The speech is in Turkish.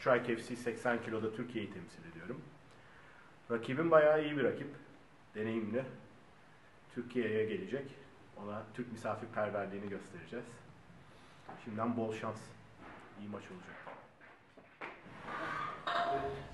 Strike FC 80 kiloda Türkiye'yi temsil ediyorum. Rakibim bayağı iyi bir rakip. Deneyimli. Türkiye'ye gelecek. Ona Türk misafirperverliğini göstereceğiz. Şimdiden bol şans. İyi maç olacak.